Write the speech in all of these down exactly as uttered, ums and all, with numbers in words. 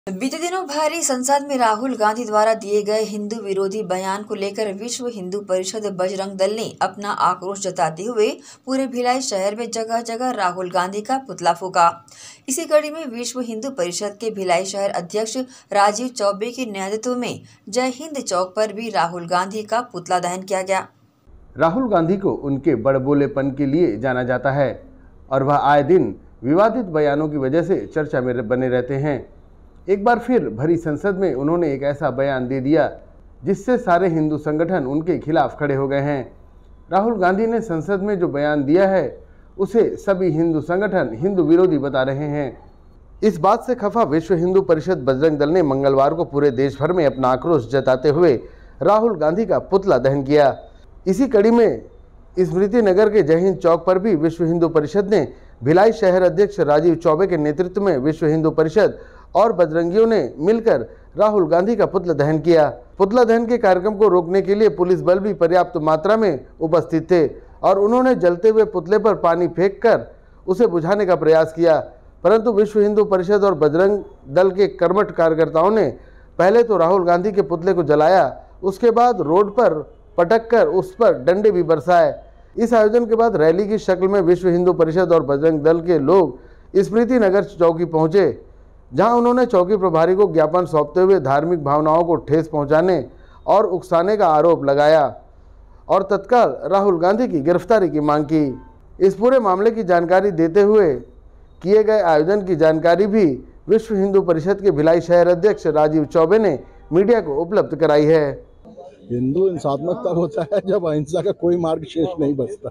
बीते दिनों भारी संसद में राहुल गांधी द्वारा दिए गए हिंदू विरोधी बयान को लेकर विश्व हिंदू परिषद बजरंग दल ने अपना आक्रोश जताते हुए पूरे भिलाई शहर में जगह जगह राहुल गांधी का पुतला फूंका। इसी कड़ी में विश्व हिंदू परिषद के भिलाई शहर अध्यक्ष राजीव चौबे के नेतृत्व में जय हिंद चौक पर भी राहुल गांधी का पुतला दहन किया गया। राहुल गांधी को उनके बड़बोलेपन के लिए जाना जाता है और वह आए दिन विवादित बयानों की वजह से चर्चा में बने रहते हैं। एक बार फिर भरी संसद में उन्होंने एक ऐसा बयान दे दिया जिससे सारे हिंदू संगठन उनके खिलाफ खड़े हो गए हैं। राहुल गांधी ने संसद में जो बयान दिया है उसे सभी हिंदू संगठन हिंदू विरोधी बता रहे हैं। इस बात से खफा विश्व हिंदू परिषद बजरंग दल ने मंगलवार को पूरे देश भर में अपना आक्रोश जताते हुए राहुल गांधी का पुतला दहन किया। इसी कड़ी में स्मृति नगर के जय हिंद चौक पर भी विश्व हिंदू परिषद ने भिलाई शहर अध्यक्ष राजीव चौबे के नेतृत्व में विश्व हिंदू परिषद और बजरंगियों ने मिलकर राहुल गांधी का पुतला दहन किया। पुतला दहन के कार्यक्रम को रोकने के लिए पुलिस बल भी पर्याप्त मात्रा में उपस्थित थे और उन्होंने जलते हुए पुतले पर पानी फेंककर उसे बुझाने का प्रयास किया, परंतु विश्व हिंदू परिषद और बजरंग दल के कर्मठ कार्यकर्ताओं ने पहले तो राहुल गांधी के पुतले को जलाया, उसके बाद रोड पर पटक कर उस पर डंडे भी बरसाए। इस आयोजन के बाद रैली की शक्ल में विश्व हिंदू परिषद और बजरंग दल के लोग स्मृति नगर चौकी पहुंचे, जहां उन्होंने चौकी प्रभारी को ज्ञापन सौंपते हुए धार्मिक भावनाओं को ठेस पहुंचाने और उकसाने का आरोप लगाया और तत्काल राहुल गांधी की गिरफ्तारी की मांग की। इस पूरे मामले की जानकारी देते हुए किए गए आयोजन की जानकारी भी विश्व हिंदू परिषद के भिलाई शहर अध्यक्ष राजीव चौबे ने मीडिया को उपलब्ध कराई है। हिंदू हिंसात्मक तब होता है जब अहिंसा का कोई मार्ग शेष नहीं बचता।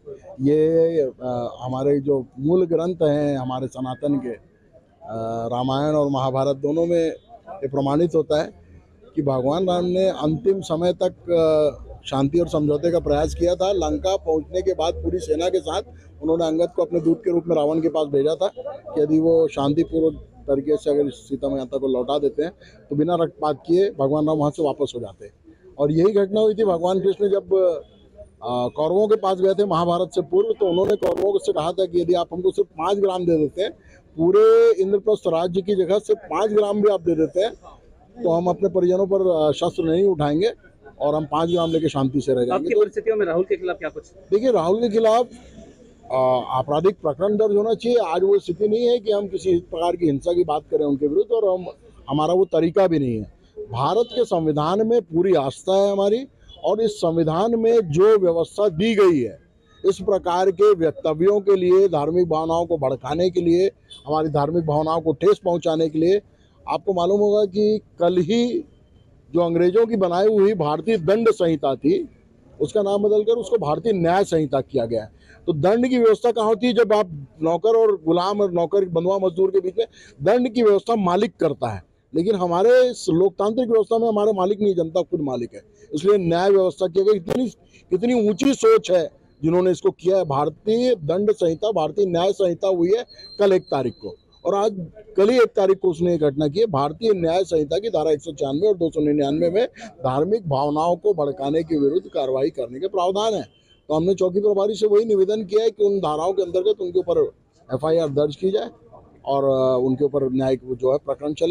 ये आ, हमारे जो मूल ग्रंथ हैं हमारे सनातन के, रामायण और महाभारत दोनों में ये प्रमाणित होता है कि भगवान राम ने अंतिम समय तक शांति और समझौते का प्रयास किया था। लंका पहुंचने के बाद पूरी सेना के साथ उन्होंने अंगद को अपने दूत के रूप में रावण के पास भेजा था कि यदि वो शांतिपूर्वक तरीके से अगर सीता माता को लौटा देते हैं तो बिना रक्तपात किए भगवान राम वहाँ से वापस हो जाते हैं। और यही घटना हुई थी भगवान कृष्ण जब कौरवों के पास गए थे महाभारत से पूर्व, तो उन्होंने कौरवों से कहा था कि यदि आप हमको सिर्फ पाँच ग्राम दे देते हैं, पूरे इंद्रप्रस्थ राज्य की जगह से पाँच ग्राम भी आप दे देते हैं तो हम अपने परिजनों पर शस्त्र नहीं उठाएंगे और हम पाँच ग्राम लेके शांति से रह जाएंगे। आपकी परिस्थितियों में राहुल के खिलाफ क्या कुछ? देखिए, राहुल के खिलाफ आपराधिक प्रकरण दर्ज होना चाहिए। आज वो स्थिति नहीं है कि हम किसी प्रकार की हिंसा की बात करें उनके विरुद्ध, और हम हमारा वो तरीका भी नहीं है। भारत के संविधान में पूरी आस्था है हमारी, और इस संविधान में जो व्यवस्था दी गई है इस प्रकार के वक्तव्यों के लिए, धार्मिक भावनाओं को भड़काने के लिए, हमारी धार्मिक भावनाओं को ठेस पहुंचाने के लिए, आपको मालूम होगा कि कल ही जो अंग्रेजों की बनाई हुई भारतीय दंड संहिता थी उसका नाम बदलकर उसको भारतीय न्याय संहिता किया गया है। तो दंड की व्यवस्था कहाँ होती है? जब आप नौकर और गुलाम और नौकर बंधुआ मजदूर के बीच में दंड की व्यवस्था मालिक करता है, लेकिन हमारे लोकतांत्रिक व्यवस्था में हमारे मालिक नहीं, जनता खुद मालिक है। इसलिए न्याय व्यवस्था किया गया। कितनी कितनी ऊंची सोच है जिन्होंने इसको किया है। भारतीय दंड संहिता, भारतीय न्याय संहिता हुई है कल एक तारीख को, और आज कल ही एक तारीख को उसने एक घटना की है। भारतीय न्याय संहिता की धारा एक सौ छियानवे और दो सौ निन्यानवे में धार्मिक भावनाओं को भड़काने के विरुद्ध कार्रवाई करने के प्रावधान है। तो हमने चौकी प्रभारी से वही निवेदन किया है कि उन धाराओं के अंतर्गत उनके ऊपर एफ आई आर दर्ज की जाए और उनके ऊपर न्यायिक जो है प्रकरण चले।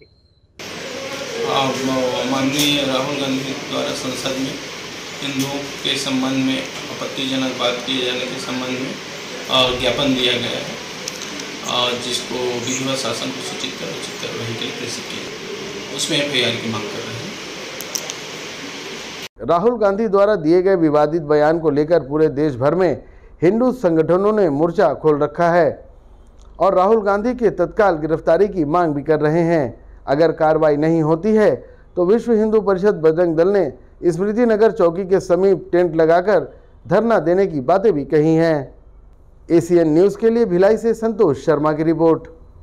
माननीय राहुल गांधी द्वारा संसद में हिंदुओं के संबंध में आपत्तिजनक बात किए जाने के संबंध में ज्ञापन दिया गया है, और जिसको विधिवत शासन को सूचित कर उचित कार्रवाई के लिए प्रेषित किया, उसमें एफ आई आर की मांग कर रहे हैं। राहुल गांधी द्वारा दिए गए विवादित बयान को लेकर पूरे देश भर में हिंदू संगठनों ने मोर्चा खोल रखा है और राहुल गांधी के तत्काल गिरफ्तारी की मांग भी कर रहे हैं। अगर कार्रवाई नहीं होती है तो विश्व हिंदू परिषद बजरंग दल ने स्मृति नगर चौकी के समीप टेंट लगाकर धरना देने की बातें भी कही हैं। एसीएन न्यूज़ के लिए भिलाई से संतोष शर्मा की रिपोर्ट।